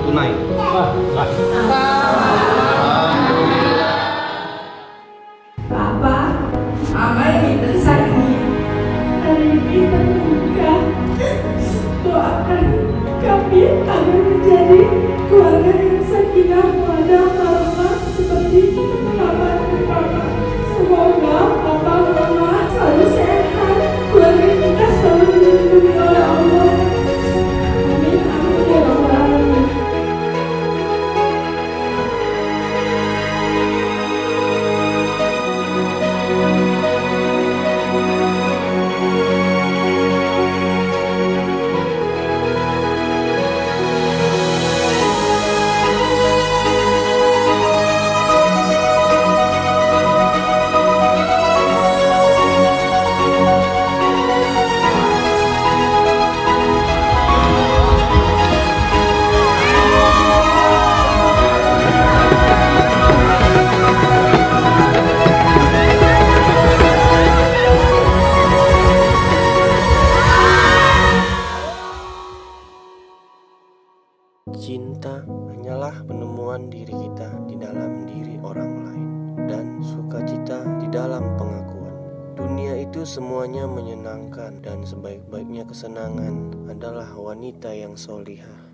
tunai. Papa, Mama yang tersayang, hari ini terbuka. Doakan kami agar menjadi keluarga yang sakinah mawaddah warahmah seperti Papa dan Mama. Semoga Papa Mama selalu sehat, keluarga kita selalu dilindungi oleh Allah. Amin amin ya rabbal alamin. Cinta hanyalah penemuan diri kita di dalam diri orang lain dan sukacita di dalam pengakuan. Dunia itu semuanya menyenangkan dan sebaik-baiknya kesenangan adalah wanita yang solihah.